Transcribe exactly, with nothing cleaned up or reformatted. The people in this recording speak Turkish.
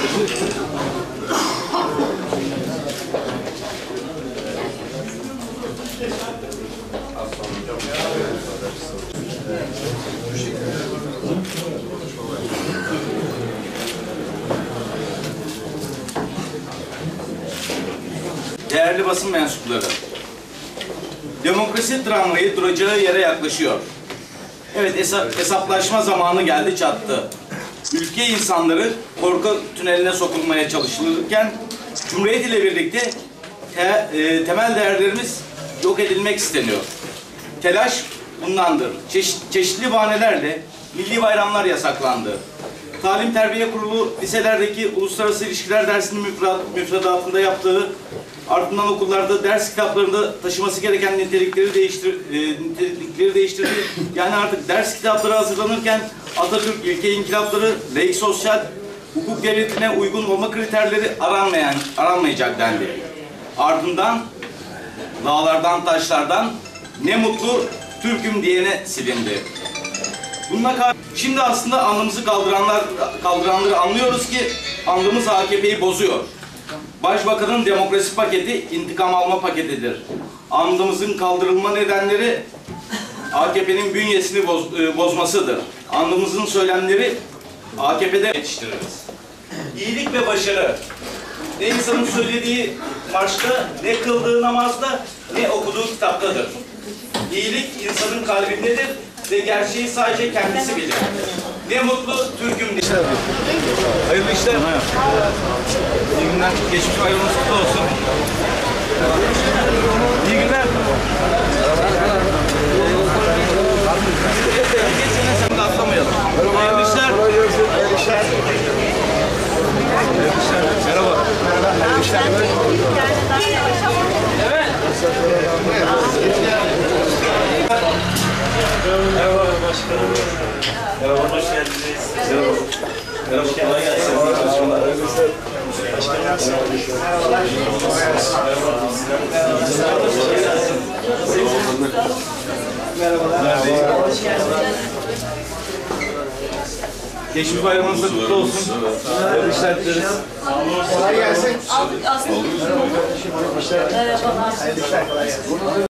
Değerli basın mensupları, demokrasi tramvayı duracağı yere yaklaşıyor. Evet, hesa hesaplaşma zamanı geldi çattı. Ülke insanları korku tüneline sokulmaya çalışılırken, Cumhuriyet ile birlikte te e, temel değerlerimiz yok edilmek isteniyor. Telaş bundandır. Çeşit çeşitli bahanelerle milli bayramlar yasaklandı. Talim Terbiye Kurulu liselerdeki uluslararası ilişkiler dersinin müfredat, müfredatında yaptığı, ardından okullarda ders kitaplarında taşıması gereken nitelikleri değiştir, e, nitelikleri değiştirdi. Yani artık ders kitapları hazırlanırken Atatürk ilke inkılapları, laik sosyal, hukuk devletine uygun olma kriterleri aranmayan, aranmayacak dendi. Ardından dağlardan taşlardan ne mutlu Türk'üm diyene silindi. Bununla karşı şimdi aslında andımızı kaldıranlar kaldıranları anlıyoruz ki andımız A K P'yi bozuyor. Başbakanın demokrasi paketi intikam alma paketidir. Andımızın kaldırılma nedenleri A K P'nin bünyesini boz, e, bozmasıdır. Andımızın söylemleri A K P'de yetiştiririz. İyilik ve başarı ne insanın söylediği marşta, ne kıldığı namazda, ne okuduğu kitaptadır. İyilik insanın kalbindedir ve gerçeği sadece kendisi bilir. Ne mutlu Türk'üm diye. Hayırlı işler. İyi günler. Geçmiş bayramınız kutlu olsun. İyi günler. Geçene sen de atlamayalım. Hayırlı işler. Hayırlı işler. Merhaba. Hayırlı işler. Evet. Merhaba başkanım. Merhaba, hoş geldiniz. Merhaba. Merhaba, kolay gelsin. Merhaba. Merhaba. Hoş geldiniz. Geçmiş bayramınız da kutlu olsun. Hayırlı işler dileriz. Kolay gelsin. Aldık aslında. Merhaba. Hayırlı işler.